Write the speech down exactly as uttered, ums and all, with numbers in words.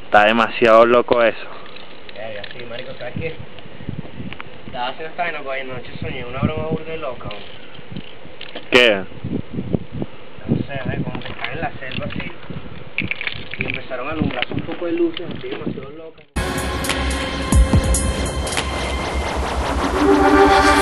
Está demasiado loco eso. Eh, así, marico, ¿sabes qué? Estaba haciendo esta vaina, pues anoche soñé una broma burda y loca. ¿Qué? No sé, ¿eh? Como que están en la selva así. Y empezaron a alumbrarse un poco de luces así, demasiado locas.